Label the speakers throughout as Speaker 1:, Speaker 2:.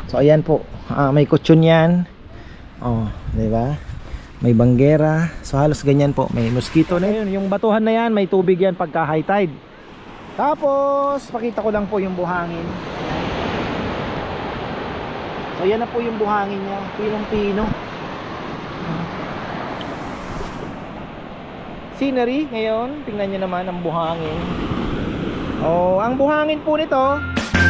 Speaker 1: So ayan po, may kutsyon yan. Oh, di ba? May banggera. So halos ganyan po, may mosquito na yun. Yung batuhan na yan, may tubig yan pagka high tide. Tapos pakita ko lang po yung buhangin. So yan na po yung buhangin niya, pinong-pino. Scenery ngayon, tingnan nyo naman ang buhangin. Oh, ang buhangin po nito,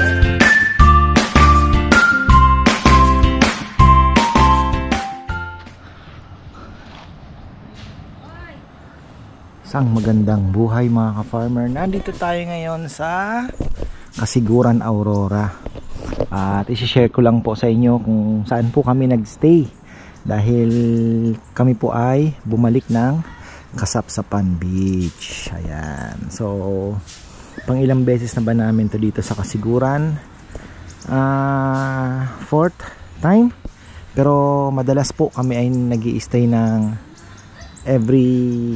Speaker 1: isang magandang buhay mga ka-farmer. Nandito tayo ngayon sa Kasiguran, Aurora. At isi-share ko lang po sa inyo kung saan po kami nagstay. Dahil kami po ay bumalik ng Kasapsapan Beach. Ayan. So, pang ilang beses na ba namin to dito sa Kasiguran? Fourth time. Pero madalas po kami ay nag-i-stay ng every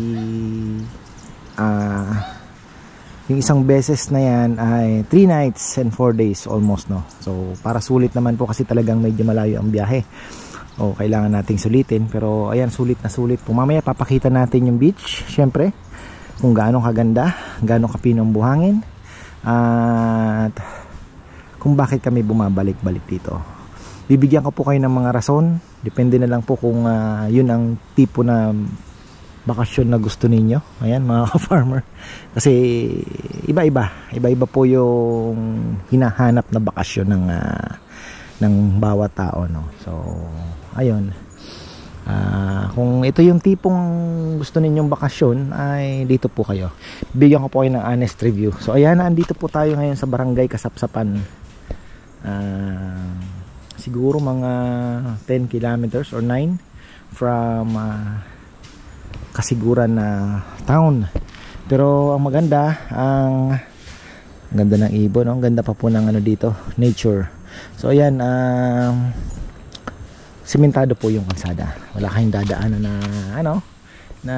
Speaker 1: yung isang beses na yan ay 3 nights and 4 days almost, no. So para sulit naman po kasi talagang medyo malayo ang biyahe. O kailangan nating sulitin, pero ayan, sulit na sulit po. Mamaya papakita natin yung beach, syempre, kung gaano kaganda, gaano kapino ang buhangin, at kung bakit kami bumabalik-balik dito. Bibigyan ko po kayo ng mga rason, depende na lang po kung yun ang tipo na bakasyon na gusto ninyo. Ayan mga ka-farmer, kasi iba-iba po yung hinahanap na bakasyon ng bawat tao, no. So ayun, kung ito yung tipong gusto ninyong bakasyon, ay dito po kayo. Bigyan ko po kayo ng honest review. So ayan, andito po tayo ngayon sa Barangay Kasapsapan. Siguro mga 10 kilometers or 9 from Kasiguran na town. Pero ang maganda, ang ganda ng ibon, no? Ang ganda pa po ng ano dito, nature. So ayan, simentado po yung kalsada. Wala kayong dadaanan na na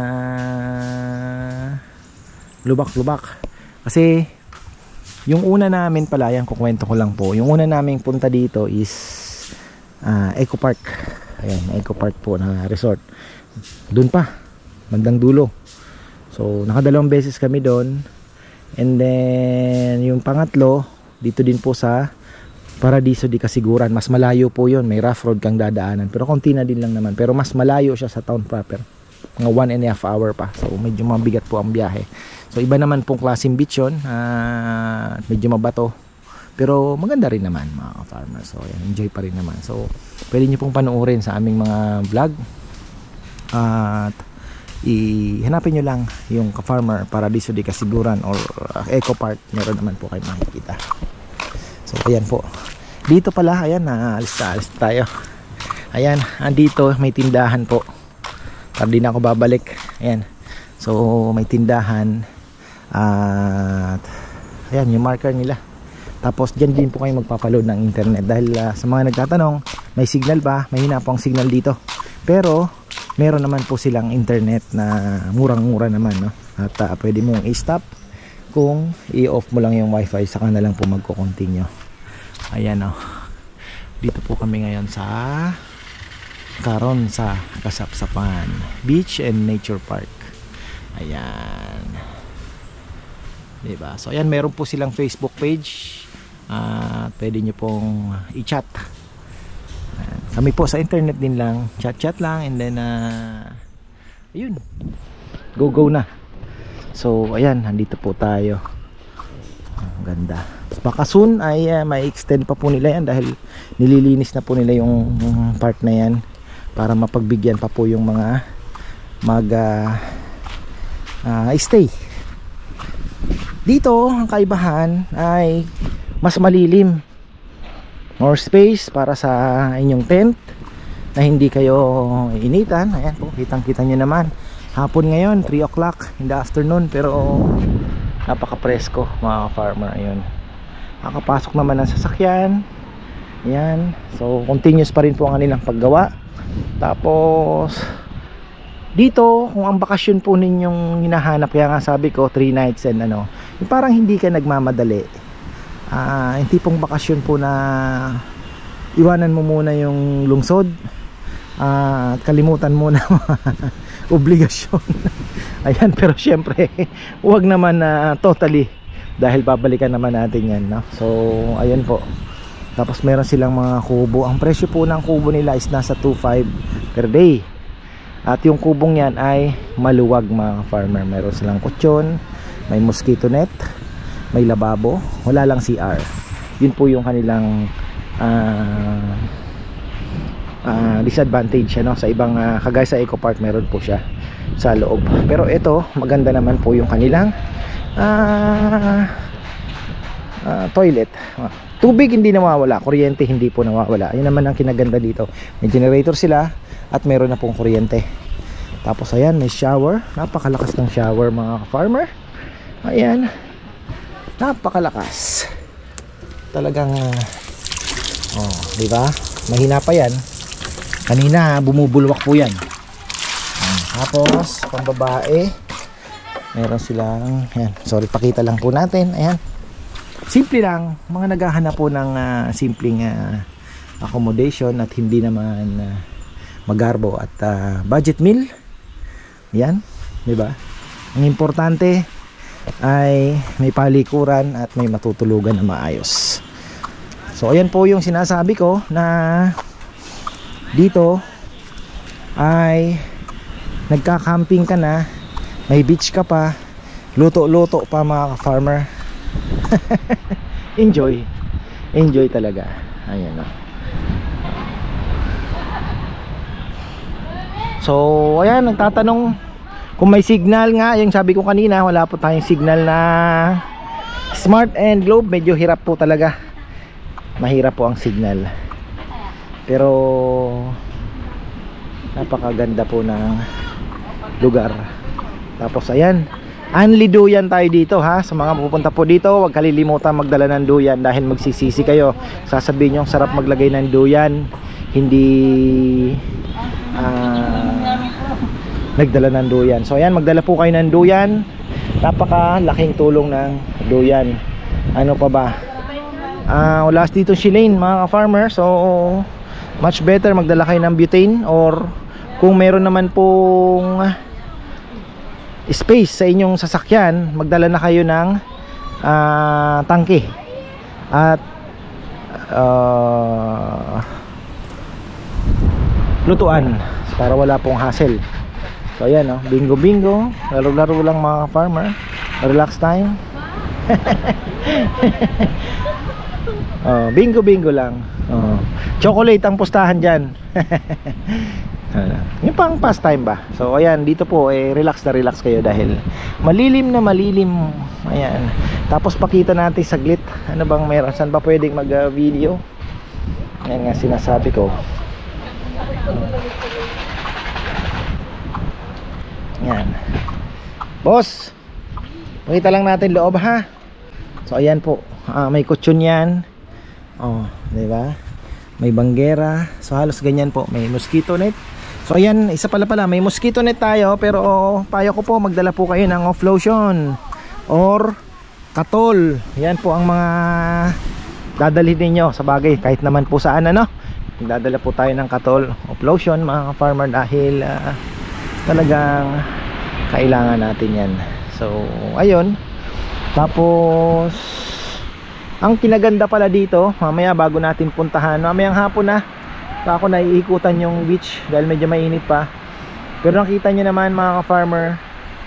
Speaker 1: lubak-lubak. Kasi yung una namin pala, yan kukwento ko lang po. Yung una naming punta dito is Eco Park. Ayan, Eco Park po na resort. Doon pa, bandang dulo. So nakadalawang beses kami doon. And then yung pangatlo, dito din po sa Paradiso di Kasiguran. Mas malayo po yun, may rough road kang dadaanan, pero konti na din lang naman, pero mas malayo siya sa town proper, mga 1.5 hour pa. So medyo mabigat po ang biyahe. So iba naman pong klaseng beach yun, medyo mabato, pero maganda rin naman mga farmer. So yan, enjoy pa rin naman. So pwede nyo pong panoorin sa aming mga vlog, at hanapin nyo lang yung Ka-Farmer Paradiso di Kasiguran or Eco Park, meron naman po kayo makikita. So ayan po, dito pala, ayan, naalis tayo. Ayan, andito may tindahan po, para di na ako babalik. Ayan, so may tindahan, at ayan yung marker nila. Tapos dyan din po kayo magpapaload ng internet. Dahil sa mga nagtatanong, may signal ba? Mahina po ang signal dito, pero meron naman po silang internet na murang-mura naman, no? At pwede mong i-stop kung i-off mo lang yung wifi, saka na lang po magko-continue. Ayan, oh. Dito po kami ngayon sa Kasapsapan Beach and Nature Park. Ayan, diba? So ayan, meron po silang Facebook page, pwede nyo pong i-chat. Kami po sa internet din lang, chat lang, and then ayun, go na. So ayan, nandito po tayo. Ang ganda. Baka soon ay may extend pa po nila yan, dahil nililinis na po nila yung part na yan para mapagbigyan pa po yung mga stay. Dito ang kaibahan ay mas malilim, more space para sa inyong tent na hindi kayo initan. Ayan po, kitang-kita nyo naman. Hapon ngayon, 3 o'clock in the afternoon, pero napaka-presko mga farmer. Ayun, nakapasok naman ang sasakyan. Ayan, so continuous pa rin po ang kanilang paggawa. Tapos dito, kung ang bakasyon po ninyong hinahanap, kaya nga sabi ko 3 nights and yung parang hindi ka nagmamadali, yung tipong bakasyon po na iwanan mo muna yung lungsod at kalimutan mo na obligasyon. Ayan, pero syempre huwag naman totally, dahil babalikan naman natin yan, no? So ayan po. Tapos meron silang mga kubo. Ang presyo po ng kubo nila is nasa 2.5 per day. At yung kubong yan ay maluwag, mga farmer. Meron silang kutsyon, may mosquito net, may lababo, wala lang CR. Yun po yung kanilang disadvantage, ano? Sa ibang kagaya sa Eco Park meron po siya sa loob. Pero ito maganda naman po yung kanilang toilet. Tubig hindi nawawala, kuryente hindi po nawawala. Yun naman ang kinaganda dito. May generator sila at meron na pong kuryente. Tapos ayan, may shower. Napakalakas ng shower, mga farmer. Ayan, napakalakas. Talagang di ba? Mahina pa yan. Kanina bumubulwak po yan. Tapos pambabae, meron silang, ayan, sorry, pakita lang po natin. Ayan, simple lang, mga naghahanap po ng simpleng accommodation at hindi naman magarbo at budget meal. Yan, di ba? Ang importante ay may palikuran at may matutulugan na maayos. So ayan po yung sinasabi ko, na dito ay nagka-camping ka na, may beach ka pa, luto-luto pa, mga farmer. Enjoy talaga. Ayan, no? So ayan, nagtatanong kung may signal nga. Yung sabi ko kanina, wala po tayong signal na Smart and Globe. Medyo hirap po talaga, mahirap po ang signal. Pero napakaganda po ng lugar. Tapos ayan, only duyan tayo dito, ha. Sa mga pupunta po dito, huwag kalilimutan magdala ng duyan, dahil magsisisi kayo. Sasabihin nyo, sarap maglagay ng duyan, hindi nagdala ng duyan. So ayan, magdala po kayo ng duyan. Napakalaking tulong ng duyan. Ano pa ba? Wala dito Shilane, mga farmer. So much better magdala kayo ng butane, or kung meron naman pong space sa inyong sasakyan, magdala na kayo ng tangke at lutuan para wala pong hassle. So ayan, no? Bingo bingo, laro-laro lang, mga farmer. Relax time. Bingo bingo lang. Chocolate ang pustahan dyan. Yung pang pastime ba. So ayan, dito po relax na relax kayo, dahil malilim na malilim. Ayan. Tapos pakita natin saglit, ano bang meron, saan ba pwedeng mag video. Ayan nga sinasabi ko. Ayan, boss, pakita lang natin loob, ha. So ayan po, may kutsyon yan. Diba? May banggera. So halos ganyan po, may mosquito net. So ayan, isa pala, may mosquito net tayo. Pero payo ko po, magdala po kayo ng off lotion or katol. Yan po ang mga dadalhin ninyo. Sa bagay, kahit naman po saan, ano, dadala po tayo ng katol off lotion, mga farmer, dahil talagang kailangan natin yan. So ayun. Tapos ang kinaganda pala dito, mamaya bago natin puntahan, mamayang hapon na, ako naiikutan yung beach dahil medyo mainit pa. Pero nakita nyo naman, mga farmer,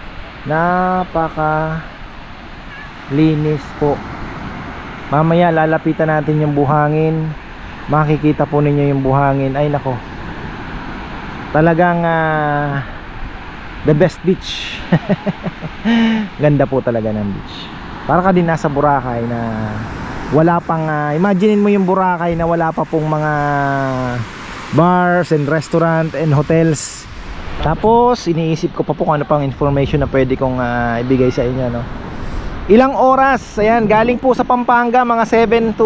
Speaker 1: napaka linis po. Mamaya lalapitan natin yung buhangin, makikita po ninyo yung buhangin. Ay nako, talagang the best beach. Ganda po talaga ng beach. Para ka din nasa Boracay na wala pang imaginein mo yung Boracay na wala pa pong mga bars and restaurant and hotels. Tapos iniisip ko pa po kung ano pang information na pwede kong ibigay sa inyo, no? Ilang oras? Ayan, galing po sa Pampanga, mga 6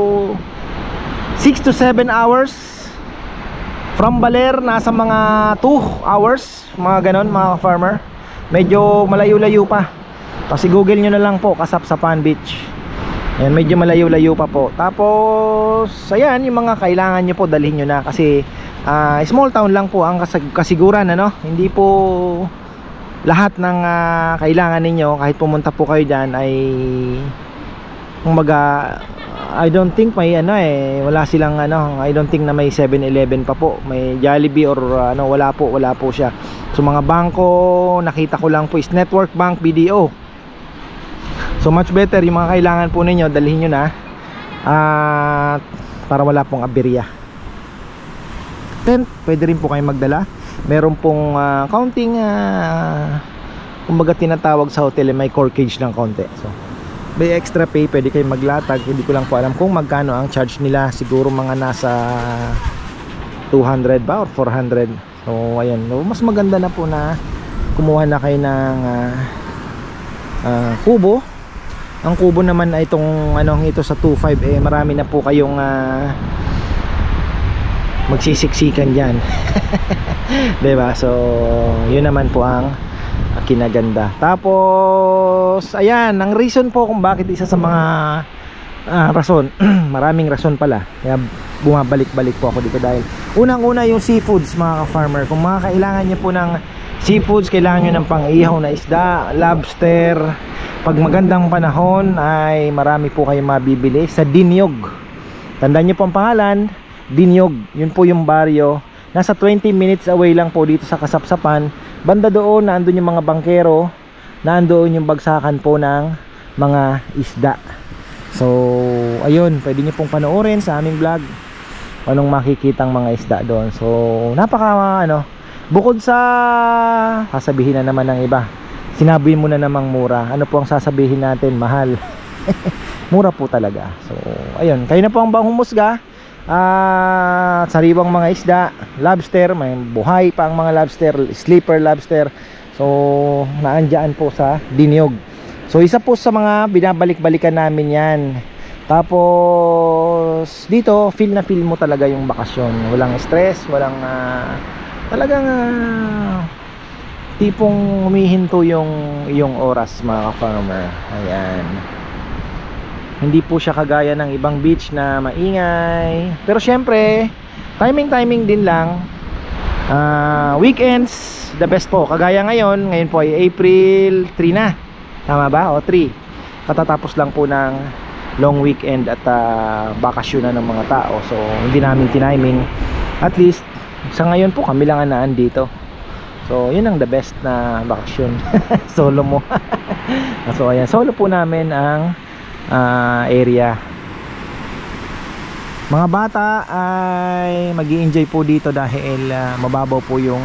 Speaker 1: to 7 hours. From Baler, nasa mga 2 hours, mga ganon, mga farmer. Medyo malayo-layo pa. Kasi google nyo na lang po, Kasapsapan Beach. Ayan, medyo malayo-layo pa po. Tapos ayan, yung mga kailangan nyo po dalhin nyo na kasi small town lang po ang kasiguran, ano? Hindi po lahat ng kailangan ninyo kahit pumunta po kayo dyan ay kumbaga I don't think may wala silang I don't think na may 7-Eleven pa po, may Jollibee or wala po siya. So mga bangko nakita ko lang po is Network Bank, BDO. So much better yung mga kailangan po ninyo dalhin nyo na para wala pong aberya. Tent, pwede rin po kayo magdala. Meron pong counting kumbaga tinatawag sa hotel, may corkage ng konti. So may extra pay, pwede kayo maglatag. Hindi ko lang po alam kung magkano ang charge nila. Siguro mga nasa 200 ba or 400. So ayan, mas maganda na po na kumuha na kayo ng kubo. Ang kubo naman ay itong ito sa 2.5 marami na po kayong magsisiksikan diyan. 'Di ba? So, yun naman po ang kinaganda. Tapos ayan, ang reason po kung bakit isa sa mga rason, maraming rason pala. Kaya bumabalik-balik po ako dito dahil unang-una yung seafoods, mga ka-farmer. Kung mga kailangan niyo po ng seafoods, kailangan nyo ng pang-ihaw na isda, lobster. Pag magandang panahon ay marami po kayong mabibili sa Dinyog. Tandaan nyo po ang pangalan, Dinyog. Yun po yung baryo. Nasa 20 minutes away lang po dito sa Kasapsapan. Banda doon, naandun yung mga bangkero, naandun yung bagsakan po ng mga isda. So ayun, pwede nyo pong panoorin sa aming vlog anong makikitang mga isda doon. So napaka bukod sa sasabihin na naman ng iba, sinabi mo na namang mura, ano po ang sasabihin natin? Mahal. Mura po talaga. So ayun, kayo na po ang humusga. Sariwang mga isda, lobster, may buhay pa ang mga lobster, sleeper lobster. So naandyan po sa Dinyog. So isa po sa mga binabalik-balikan namin yan. Tapos dito feel na feel mo talaga yung bakasyon. Walang stress, walang talagang tipong humihinto yung oras, mga ka-farmer. Ayan, hindi po siya kagaya ng ibang beach na maingay. Pero syempre timing din lang. Weekends the best po. Kagaya ngayon po ay April 3 na, tama ba? O 3, katatapos lang po ng long weekend at bakasyon na ng mga tao. So hindi namin tiniming. At least sa ngayon po kami lang ang nandito. So yun ang the best na bakasyon. Solo mo. So ayan, solo po namin ang area. Mga bata ay mag-i-enjoy po dito dahil mababaw po yung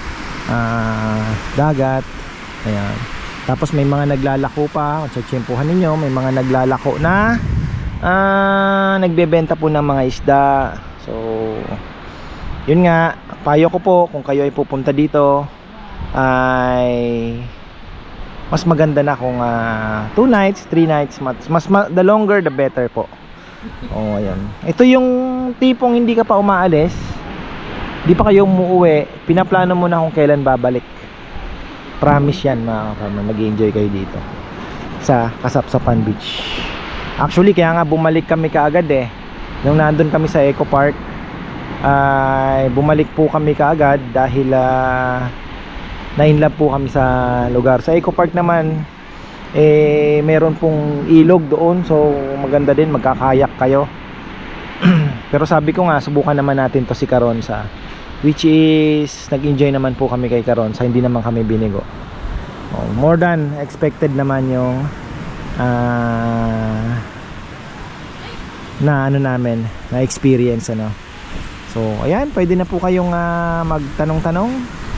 Speaker 1: dagat. Ayan. Tapos may mga naglalako pa, kung tsatsyempohan ninyo, may mga naglalako na nagbebenta po ng mga isda. So yun nga, payo ko po kung kayo ay pupunta dito ay mas maganda na kung 2 nights, 3 nights, the longer the better po. Oh, ayan. Ito yung tipong hindi ka pa umaalis, di pa kayo umuwi, pinaplano mo na kung kailan babalik. Promise yan, mga kapatid, mag-enjoy kayo dito sa Kasapsapan Beach. Actually, kaya nga bumalik kami kaagad nung nandun kami sa Eco Park, ay bumalik po kami kaagad dahil na-inlove po kami sa lugar. Sa Eco Park naman meron pong ilog doon, so maganda din, magkakayak kayo. Pero sabi ko nga, subukan naman natin to si Karonsa, which is nag-enjoy naman po kami kay Karonsa, hindi naman kami binigo. More than expected naman yung namin na experience. So ayan, pwede na po kayong magtanong-tanong.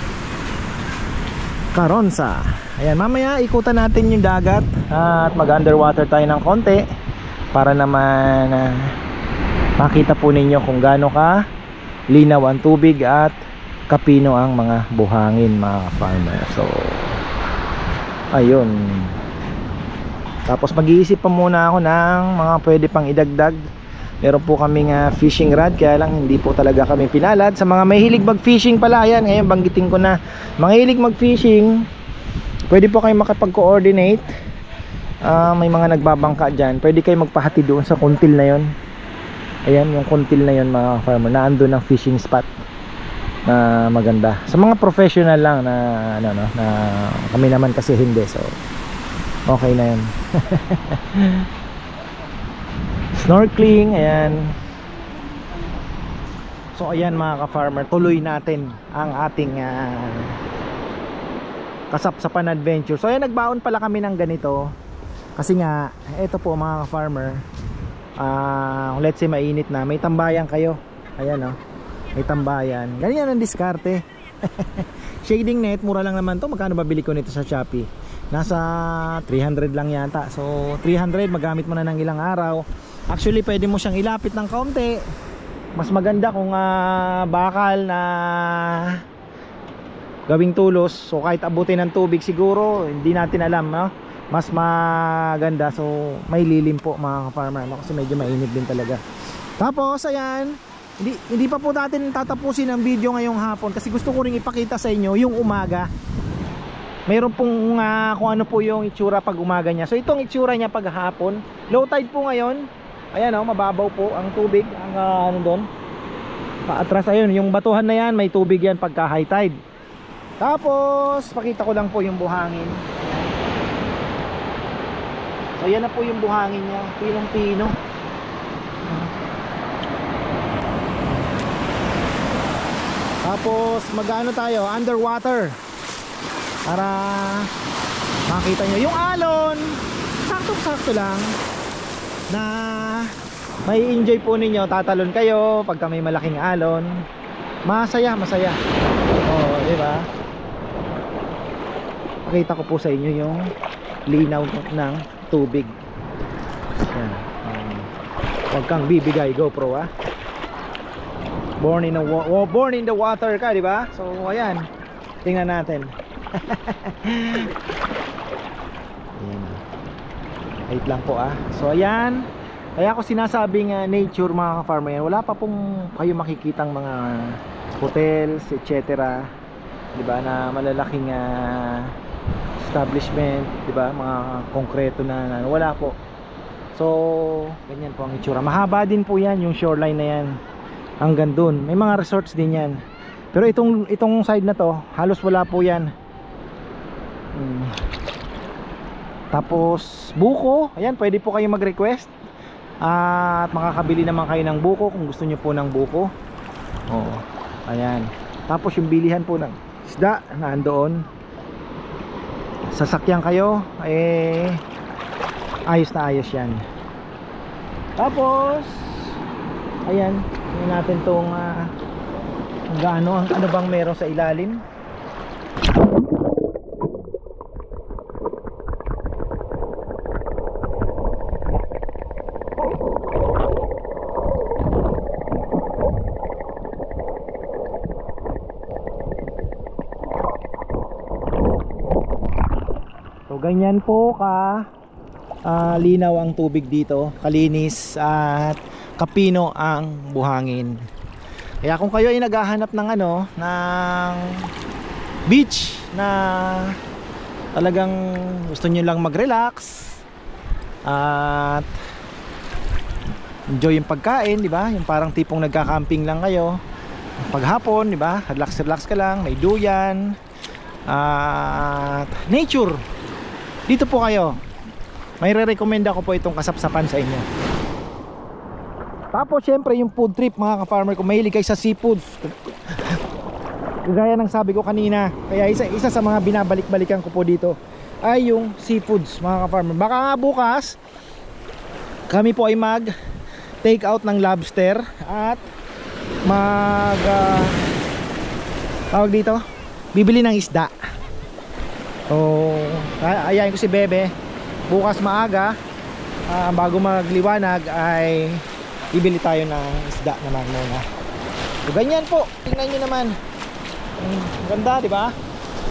Speaker 1: Karonsa. Ayan, mamaya ikutan natin yung dagat at mag-underwater tayo ng konti para naman makita po ninyo kung gaano ka linaw ang tubig at kapino ang mga buhangin, mga farmer. So ayun. Tapos mag-iisip pa muna ako ng mga pwede pang idagdag. Meron po kaming fishing rod, kaya lang hindi po talaga kami pinalad. Sa mga mahilig mag-fishing pala, ayan, ngayon banggitin ko na, mga hilig mag-fishing, pwede po kayo makapag-coordinate may mga nagbabangka dyan, pwede kayo magpahati doon sa kuntil na yon. Ayan, yung kuntil na yon mga farmer, na andun ang fishing spot na maganda. Sa mga professional lang na ano, no, na kami naman kasi hindi, so okay na yun. Snorkeling, ayan. So ayan mga ka-farmer, tuloy natin ang ating kasapsapan adventure. So ayan, nagbaon pala kami ng ganito kasi nga, eto po mga ka-farmer, let's say mainit na, may tambayan kayo. Ayan oh, may tambayan. Ganyan ang diskarte. Shading net, mura lang naman to. Magkano ba bili ko nito sa Shopee? Nasa 300 lang yata. So 300, magamit mo na ng ilang araw. Actually pwede mo siyang ilapit ng kaunti. Mas maganda kung bakal na gawing tulos. So kahit abutin ng tubig siguro, hindi natin alam, no? Mas maganda. So may lilim po mga farmer, no? Kasi medyo mainit din talaga. Tapos ayan, hindi pa po natin tatapusin ang video ngayong hapon kasi gusto ko ring ipakita sa inyo yung umaga. Mayroon pong kung ano po yung itsura pag umaga niya. So itong itsura niya pag hapon. Low tide po ngayon. Ayan oh, mababaw po ang tubig. Ang ano doon, paatras, ayun, yung batuhan na yan, may tubig yan pagka high tide. Tapos pakita ko lang po yung buhangin. So yan na po yung buhangin niya, pinong-pino. Tapos mag-ano tayo, underwater, para makita nyo yung alon. Sakto-sakto lang na may enjoy po ninyo. Tatalon kayo pagka may malaking alon. Masaya, masaya. Oh, di ba? Pakita ko po sa inyo yung linaw ng tubig. Yan. Huwag kang bibigay GoPro, ah. Born in the water ka, di ba? So ayan, tingnan natin. Ayan. Wait lang po, ah. So ayan, kaya ako sinasabing nature mga ka-farmer yan. Wala pa pong kayo makikitang mga hotels, etc., di ba, na malalaking establishment, di ba, mga konkreto na wala po. So ganyan po ang itsura. Mahaba din po yan yung shoreline na yan hanggang dun. May mga resorts din yan. Pero itong side na to, halos wala po yan. Tapos buko, ayan, pwede po kayo mag-request at makakabili naman kayo ng buko kung gusto nyo po ng buko. Oo, ayan. Tapos yung bilihan po ng isda na andoon, sasakyan kayo, ayos na ayos yan. Tapos ayan, tingnan natin tong gaano, ano bang meron sa ilalim. So ganyan po linaw ang tubig dito, kalinis at kapino ang buhangin. Kaya kung kayo ay naghahanap ng ng beach na talagang gusto niyo lang mag-relax at enjoy yung pagkain, di ba? Yung parang tipong nagka-camping lang kayo paghapon, di ba? Relax ka lang, may duyan at nature. Dito po kayo. May re-recommend ako po itong kasapsapan sa inyo. Tapos syempre yung food trip mga ka-farmer, kung mahilig kayo sa seafoods, gaya ng sabi ko kanina, kaya isa sa mga binabalik-balikan ko po dito ay yung seafoods mga ka-farmer. Baka nga bukas kami po ay mag take out ng lobster at tawag dito, bibili ng isda. So ayayin ko si Bebe bukas maaga, bago magliwanag ay bibili tayo ng isda naman muna. So ganyan po, tingnan nyo naman. Ganda, di ba?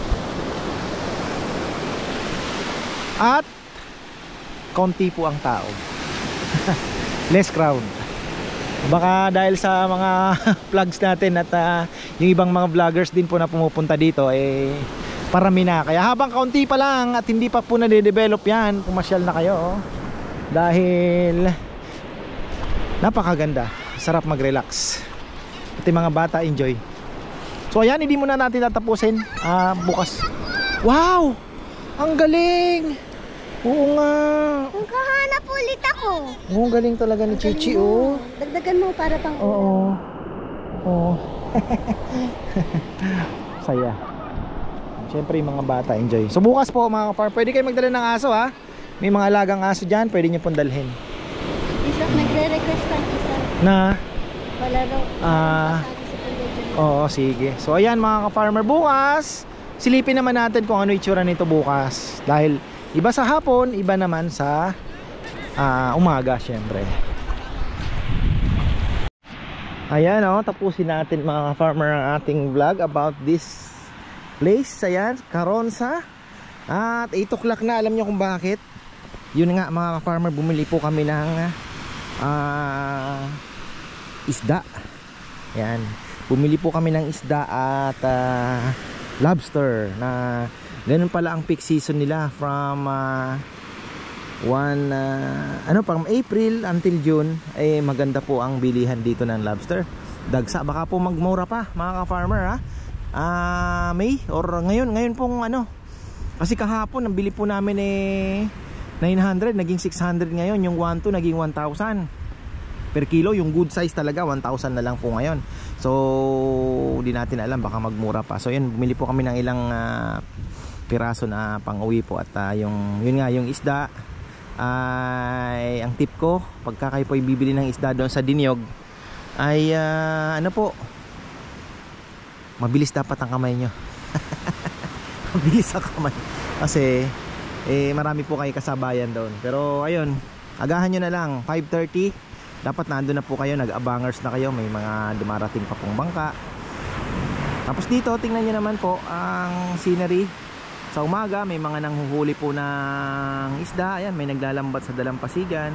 Speaker 1: At konti po ang tao. Less crowd. Baka dahil sa mga vlogs natin at yung ibang mga vloggers din po na pumupunta dito, parami na. Kaya habang kaunti pa lang at hindi pa po nade-develop yan, pumasyal na kayo, oh. Dahil napakaganda, sarap mag-relax, pati mga bata enjoy. So ayan, hindi muna natin tatapusin, bukas. Wow, ang galing. Oo nga,
Speaker 2: Magkahanap ulit ako.
Speaker 1: oo, galing talaga ni Chichi, oh.
Speaker 2: Dagdagan mo para pang
Speaker 1: Oo, oo. Saya. Siyempre yung mga bata enjoy. So bukas po mga farm, pwede kayo magdala ng aso, ha. May mga alagang aso dyan, pwede nyo pong dalhin.
Speaker 2: Isa, nagre-request pa isa.
Speaker 1: Na
Speaker 2: Wala daw. Sabi sa television.
Speaker 1: oo, sige. So ayan mga ka-farmer, bukas silipin naman natin kung ano itsura nito bukas. Dahil iba sa hapon, iba naman sa umaga syempre. Ayan, oh, tapusin natin mga ka-farmer ang ating vlog about this place. Ayan, Caronza. At 8 o'clock na, alam nyo kung bakit. Yun nga mga ka-farmer, bumili po kami ng isda. Ayan, bumili po kami ng isda at lobster na ganun pala ang peak season nila from from April until June. Maganda po ang bilihan dito ng lobster. Dagsa, baka po magmura pa mga ka-farmer, ha. May or ngayon pong kasi kahapon ang bili po namin 900, naging 600 ngayon. Yung 1.2 naging 1,000 per kilo. Yung good size talaga 1,000 na lang po ngayon. So hindi natin alam, baka magmura pa. So yun, bumili po kami ng ilang piraso na pang-uwi po. At yun nga, yung isda ay ang tip ko pagka kayo po bibili ng isda doon sa Dinyog ay mabilis dapat ang kamay nyo. Mabilis ang kamay kasi marami po kayo kasabayan doon. Pero ayun, agahan nyo na lang, 5:30 dapat nandun na po kayo, nag-abangers na kayo. May mga dumarating pa pong bangka. Tapos dito tingnan nyo naman po ang scenery. Sa umaga may mga nanghuhuli po ng isda. Ayan, may naglalambat sa dalampasigan.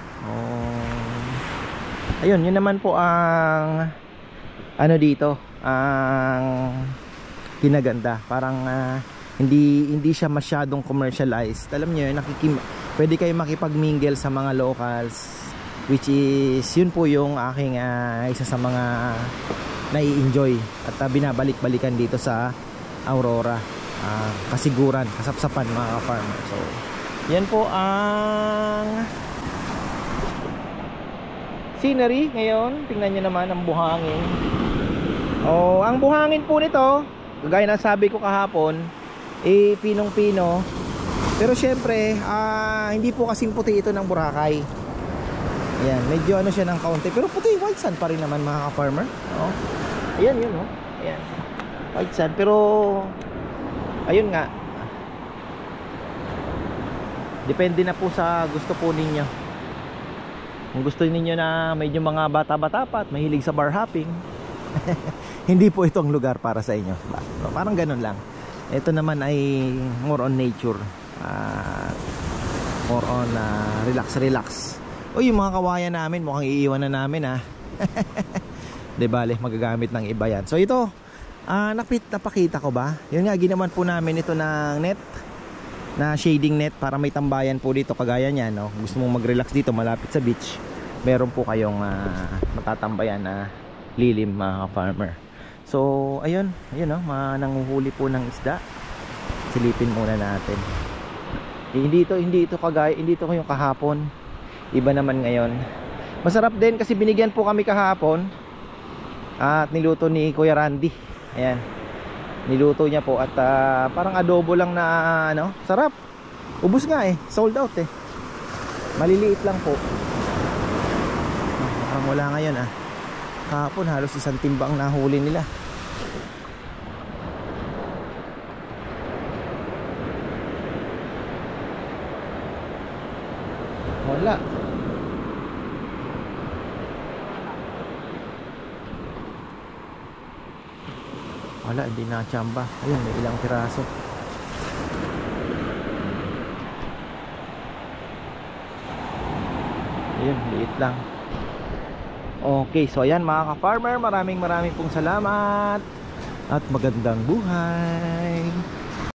Speaker 1: Ayun, yun naman po ang dito, ang kinaganda. Parang hindi siya masyadong commercialized. Alam niyo, pwede kayo makipag-mingle sa mga locals, which is yun po yung aking isa sa mga nai-enjoy at binabalik-balikan dito sa Aurora. Kasiguran, kasapsapan mga farmer. So yan po ang scenery ngayon. Tingnan nyo naman ang buhangin. Ang buhangin po nito, gaya na sabi ko kahapon, pinong-pino. Pero syempre hindi po kasing puti ito ng Boracay. Ayan, medyo siya ng kaunti, pero puti, white sand pa rin naman mga ka-farmer. Ayan, yun, ayan, white sand. Pero ayun nga, depende na po sa gusto po ninyo. Kung gusto ninyo na medyo mga bata-bata pa at mahilig sa bar hopping, hindi po ito ang lugar para sa inyo. Parang ganun lang. Ito naman ay more on nature, more on relax. Yung mga kawayan namin mukhang iiwan na namin, ha. Di bale, magagamit ng iba yan. So ito, napakita ko ba? Yun nga, ginawan po namin ito ng net, na shading net, para may tambayan po dito kagaya niyan, no? Gusto mong mag-relax dito malapit sa beach, meron po kayong matatambayan na lilim mga farmer. So ayun, nanguhuli po ng isda. Silipin muna natin. Hindi ito kagaya, hindi ito yung kahapon. Iba naman ngayon. Masarap din kasi binigyan po kami kahapon at niluto ni Kuya Randy. Ayan, niluto niya po at parang adobo lang na sarap. Ubus nga sold out maliliit lang po. Parang wala ngayon kahapon halos 1 timbang nahuli nila. Wala, hindi na tsamba. Ayun, may ilang piraso. Ayun, liit lang. Okay, so ayan mga ka-farmer, maraming pong salamat at magandang buhay.